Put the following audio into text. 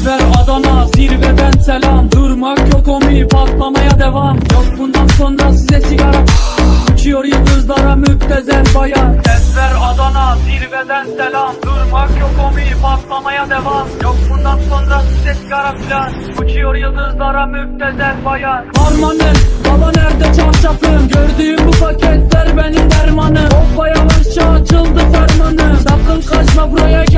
Ver Adana, zirveden selam. Durmak yok omi, patlamaya devam. Yok bundan sonra size sigara. Uçuyor yıldızlara müptezel bayan. Ver Adana, zirveden selam. Durmak yok omi, patlamaya devam. Yok bundan sonra size sigara filan. Uçuyor yıldızlara müptezel bayan. Harmanın, baba nerede çarşafın? Gördüğüm bu paketler benim dermanım. Hoppa yavaşça açıldı fermanım. Sakın kaçma buraya.